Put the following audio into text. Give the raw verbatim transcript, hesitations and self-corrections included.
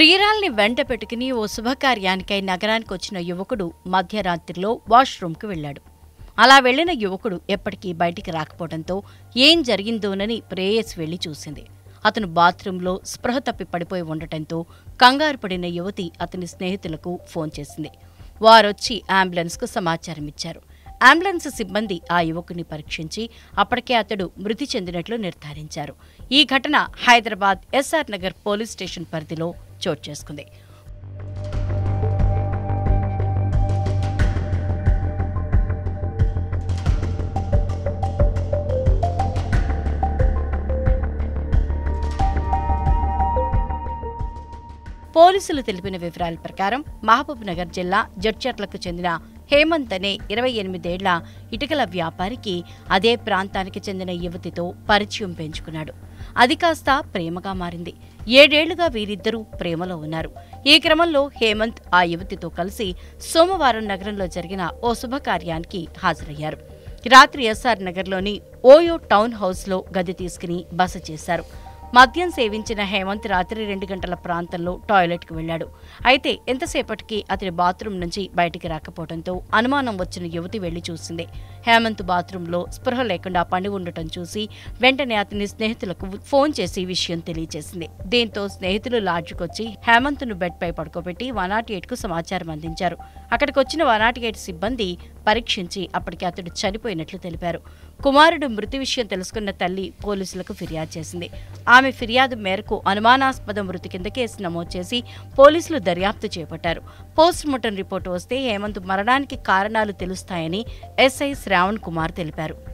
ప్రియురాల్ని వెంట పెట్టుకుని ఓ శుభకార్యానికై నగరానికి వచ్చిన యువకుడు మధ్యరాత్రిలో వాష్రూమ్కు వెళ్లాడు. అలా వెళ్లిన యువకుడు ఎప్పటికీ బయటికి రాకపోవడంతో ఏం జరిగిందోనని ప్రేయసి వెళ్లి చూసింది. అతను బాత్రూంలో స్పృహ తప్పి పడిపోయి ఉండటంతో కంగారు పడిన యువతి అతని స్నేహితులకు ఫోన్ చేసింది. వారొచ్చి అంబులెన్స్కు సమాచారం ఇచ్చారు. అంబులెన్స్ సిబ్బంది ఆ యువకుని పరీక్షించి అప్పటికే అతడు మృతి చెందినట్లు నిర్ధారించారు. ఈ ఘటన Hyderabad SR Nagar police station పరిధిలో చోటు చేసుకుంది. పోలీసులు తెలిపిన వివరాల ప్రకారం మహబూబ్ నగర్ జిల్లా జడ్చర్లకు చెందిన హేమంత్ అనే ఇరవై ఎనిమిదేళ్ల ఇటుకల వ్యాపారికి అదే ప్రాంతానికి చెందిన యువతితో పరిచయం పెంచుకున్నాడు. అది కాస్త ప్రేమగా మారింది. ఏడేళ్లుగా వీరిద్దరూ ప్రేమలో ఉన్నారు. ఈ క్రమంలో హేమంత్ ఆ యువతితో కలిసి సోమవారం నగరంలో జరిగిన ఓ శుభకార్యానికి హాజరయ్యారు. రాత్రి ఎస్ఆర్ నగర్లోని ఓయో టౌన్ హౌస్లో గది తీసుకుని బస చేశారు. మద్యం సేవించిన హేమంత్ రాత్రి రెండు గంటల ప్రాంతంలో టాయిలెట్కు వెళ్లాడు. అయితే ఎంతసేపటికి అతని బాత్రూం నుంచి బయటికి రాకపోవడంతో అనుమానం వచ్చిన యువతి వెళ్లి చూసింది. హేమంత్ బాత్రూంలో స్పృహ లేకుండా పడి ఉండటం చూసి వెంటనే అతని స్నేహితులకు ఫోన్ చేసి విషయం తెలియజేసింది. దీంతో స్నేహితులు లాడ్జ్కొచ్చి హేమంత్ను బెడ్పై పడుకోబెట్టి వన్ నాట్ ఎయిట్ కు సమాచారం అందించారు. అక్కడికొచ్చిన వన్ నాట్ ఎయిట్ సిబ్బంది పరీక్షించి అప్పటికి అతడు చనిపోయినట్లు తెలిపారు. కుమారుడు మృతి విషయం తెలుసుకున్న తల్లి పోలీసులకు ఫిర్యాదు చేసింది. ఆమె ఫిర్యాదు మేరకు అనుమానాస్పద మృతి కింద కేసు నమోదు చేసి పోలీసులు దర్యాప్తు చేపట్టారు. పోస్టుమార్టం రిపోర్టు వస్తే హేమంత్ మరణానికి కారణాలు తెలుస్తాయని ఎస్ఐ శ్రావణ్ కుమార్ తెలిపారు.